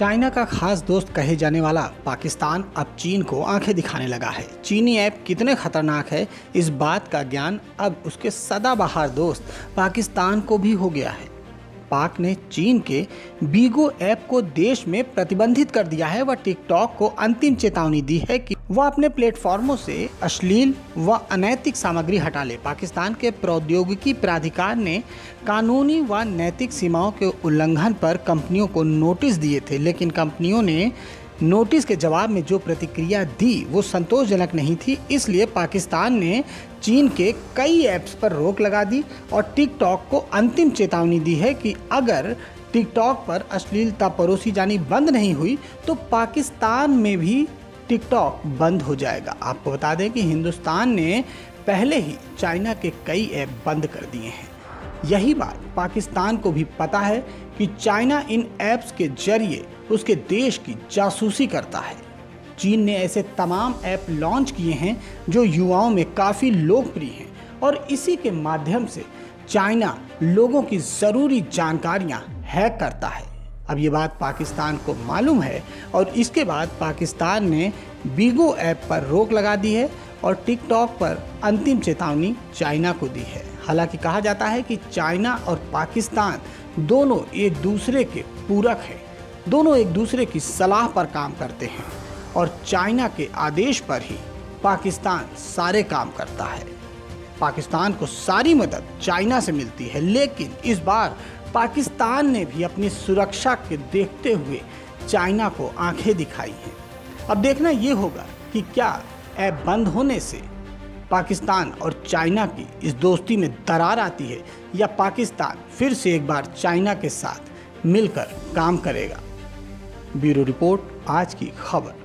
China का खास दोस्त कहे जाने वाला पाकिस्तान अब चीन को आंखें दिखाने लगा है। चीनी ऐप कितने खतरनाक है, इस बात का ज्ञान अब उसके सदाबहार दोस्त पाकिस्तान को भी हो गया है। पाक ने चीन के बीगो ऐप को देश में प्रतिबंधित कर दिया है। वह टिकटॉक को अंतिम चेतावनी दी है कि वह अपने प्लेटफॉर्मों से अश्लील व अनैतिक सामग्री हटा ले। पाकिस्तान के प्रौद्योगिकी प्राधिकार ने कानूनी व नैतिक सीमाओं के उल्लंघन पर कंपनियों को नोटिस दिए थे, लेकिन कंपनियों ने नोटिस के जवाब में जो प्रतिक्रिया दी वो संतोषजनक नहीं थी। इसलिए पाकिस्तान ने चीन के कई ऐप्स पर रोक लगा दी और टिकटॉक को अंतिम चेतावनी दी है कि अगर टिकटॉक पर अश्लीलता परोसी जानी बंद नहीं हुई तो पाकिस्तान में भी टिकटॉक बंद हो जाएगा। आपको बता दें कि हिंदुस्तान ने पहले ही चाइना के कई ऐप बंद कर दिए हैं। यही बात पाकिस्तान को भी पता है कि चाइना इन ऐप्स के जरिए उसके देश की जासूसी करता है। चीन ने ऐसे तमाम ऐप लॉन्च किए हैं जो युवाओं में काफ़ी लोकप्रिय हैं और इसी के माध्यम से चाइना लोगों की ज़रूरी जानकारियां हैक करता है। अब ये बात पाकिस्तान को मालूम है और इसके बाद पाकिस्तान ने बीगो ऐप पर रोक लगा दी है और टिकटॉक पर अंतिम चेतावनी चाइना को दी है। हालांकि कहा जाता है कि चाइना और पाकिस्तान दोनों एक दूसरे के पूरक हैं, दोनों एक दूसरे की सलाह पर काम करते हैं और चाइना के आदेश पर ही पाकिस्तान सारे काम करता है। पाकिस्तान को सारी मदद चाइना से मिलती है, लेकिन इस बार पाकिस्तान ने भी अपनी सुरक्षा के देखते हुए चाइना को आंखें दिखाई हैं। अब देखना ये होगा कि क्या ऐप बंद होने से पाकिस्तान और चाइना की इस दोस्ती में दरार आती है या पाकिस्तान फिर से एक बार चाइना के साथ मिलकर काम करेगा। ब्यूरो रिपोर्ट, आज की खबर।